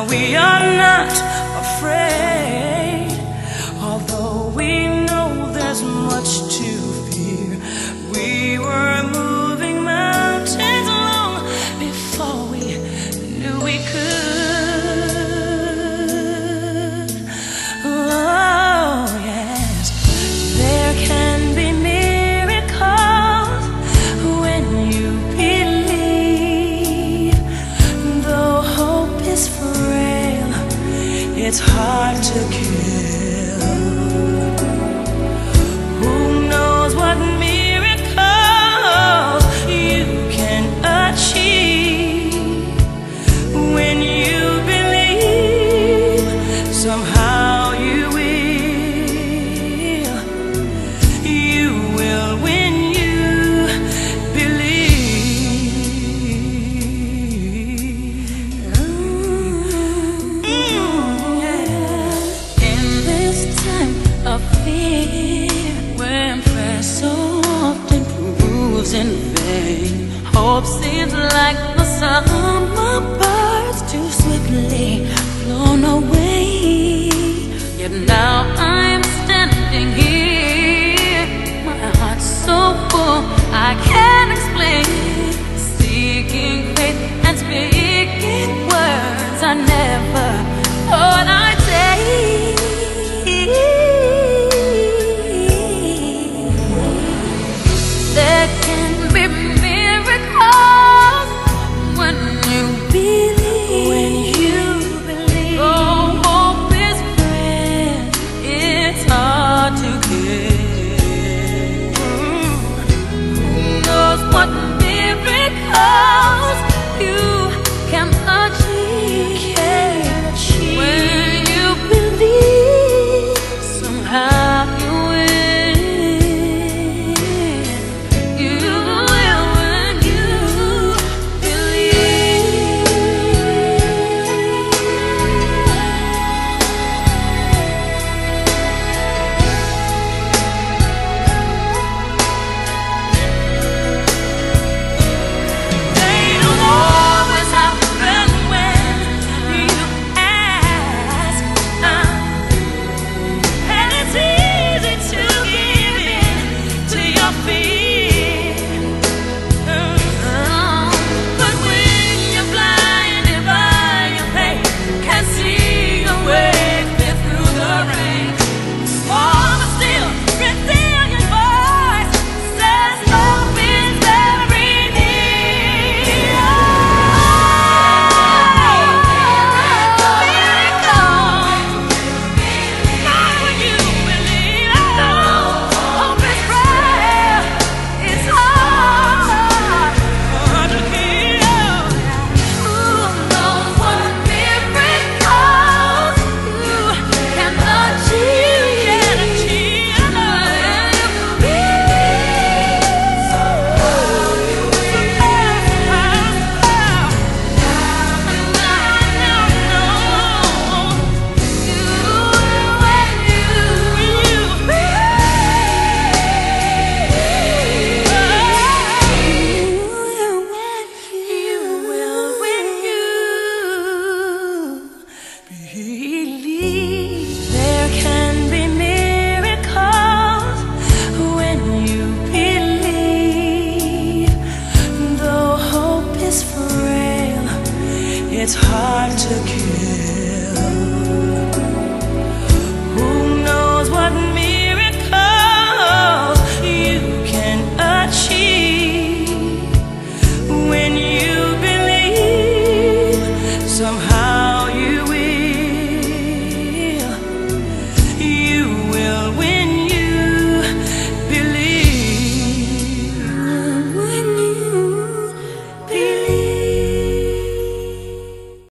Now we are not afraid, although we know there's much to fear. We were moving mountains long before we knew we could. Oh yes, there can be miracles when you believe. Though hope is frail, it's hard to kill. Who knows what miracles you can achieve when you believe? Somehow you will when you believe. In this time of fear, when prayer so often proves in vain, hope seems like the summer birds too swiftly flown away. Yet now I